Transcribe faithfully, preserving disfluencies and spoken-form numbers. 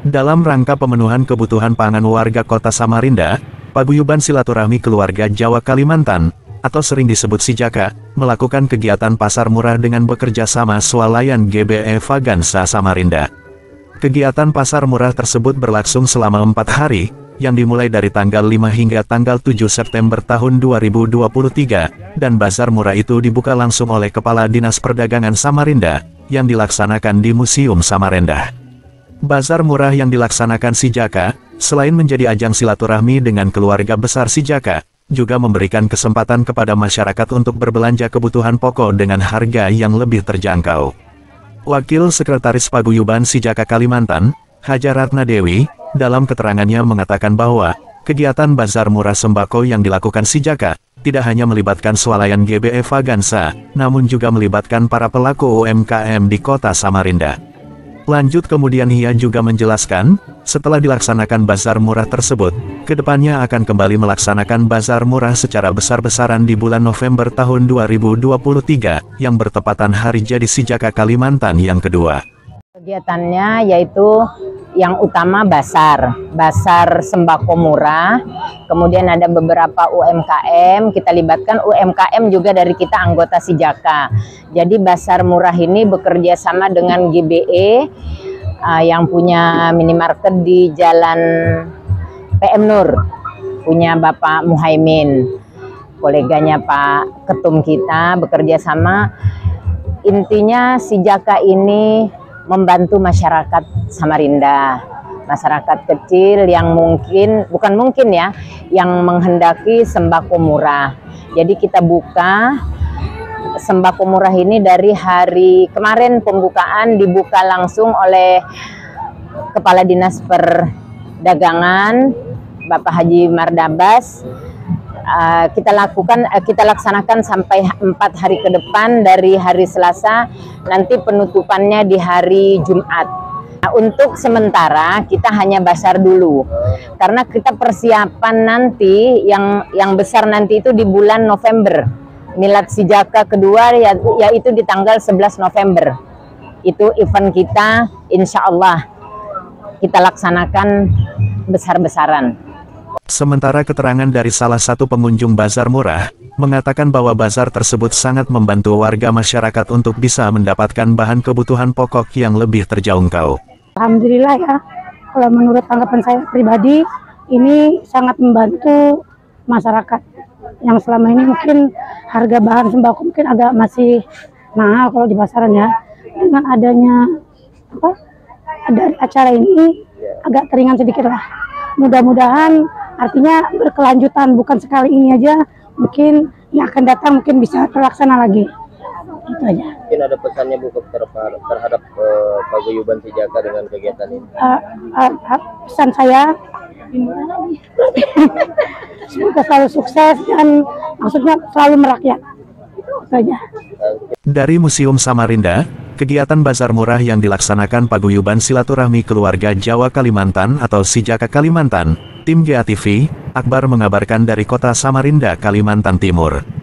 Dalam rangka pemenuhan kebutuhan pangan warga kota Samarinda, Paguyuban Silaturahmi Keluarga Jawa Kalimantan, atau sering disebut Sijaka, melakukan kegiatan pasar murah dengan bekerja sama swalayan G B E Vagansa Samarinda. Kegiatan pasar murah tersebut berlangsung selama empat hari, yang dimulai dari tanggal lima hingga tanggal tujuh September tahun dua ribu dua puluh tiga, dan bazar murah itu dibuka langsung oleh Kepala Dinas Perdagangan Samarinda, yang dilaksanakan di Museum Samarinda. Bazar murah yang dilaksanakan Sijaka, selain menjadi ajang silaturahmi dengan keluarga besar Sijaka, juga memberikan kesempatan kepada masyarakat untuk berbelanja kebutuhan pokok dengan harga yang lebih terjangkau. Wakil Sekretaris Paguyuban Sijaka Kalimantan, Haja Ratna Dewi, dalam keterangannya mengatakan bahwa, kegiatan bazar murah sembako yang dilakukan Sijaka, tidak hanya melibatkan swalayan G B E Vagansa, namun juga melibatkan para pelaku U M K M di kota Samarinda. Lanjut kemudian ia juga menjelaskan, setelah dilaksanakan bazar murah tersebut, kedepannya akan kembali melaksanakan bazar murah secara besar-besaran di bulan November tahun dua ribu dua puluh tiga, yang bertepatan Hari Jadi Sijaka Kalimantan yang kedua. Kegiatannya yaitu yang utama basar, basar sembako murah, kemudian ada beberapa U M K M, kita libatkan U M K M juga dari kita anggota Sijaka. Jadi basar murah ini bekerja sama dengan G B E uh, yang punya minimarket di Jalan P M Nur, punya Bapak Muhaimin, koleganya Pak Ketum kita bekerja sama. Intinya Sijaka ini membantu masyarakat Samarinda, masyarakat kecil yang mungkin, bukan mungkin ya, yang menghendaki sembako murah. Jadi kita buka sembako murah ini dari hari kemarin, pembukaan dibuka langsung oleh Kepala Dinas Perdagangan, Bapak Haji Mardabas. Uh, kita lakukan, uh, kita laksanakan sampai empat hari ke depan dari hari Selasa, nanti penutupannya di hari Jumat. Nah, untuk sementara kita hanya basar dulu, karena kita persiapan nanti yang yang besar nanti itu di bulan November. Milad Sijaka kedua yaitu di tanggal sebelas November. Itu event kita, insya Allah kita laksanakan besar-besaran. Sementara keterangan dari salah satu pengunjung bazar murah, mengatakan bahwa bazar tersebut sangat membantu warga masyarakat untuk bisa mendapatkan bahan kebutuhan pokok yang lebih terjangkau. Alhamdulillah ya, kalau menurut tanggapan saya pribadi, ini sangat membantu masyarakat yang selama ini mungkin harga bahan sembako mungkin agak masih mahal kalau di pasaran ya. Dengan adanya apa, ada acara ini agak teringan sedikit lah. Mudah-mudahan artinya berkelanjutan, bukan sekali ini aja, mungkin yang akan datang mungkin bisa terlaksana lagi. Itu aja. Mungkin ada pesannya Bu terhadap uh, Paguyuban Sijaka dengan kegiatan ini? Uh, uh, uh, pesan saya, semoga selalu sukses dan maksudnya selalu merakyat. Itu aja. Dari Museum Samarinda, kegiatan bazar murah yang dilaksanakan Paguyuban Silaturahmi Keluarga Jawa Kalimantan atau Sijaka Kalimantan, tim G A T V, Akbar mengabarkan dari kota Samarinda, Kalimantan Timur.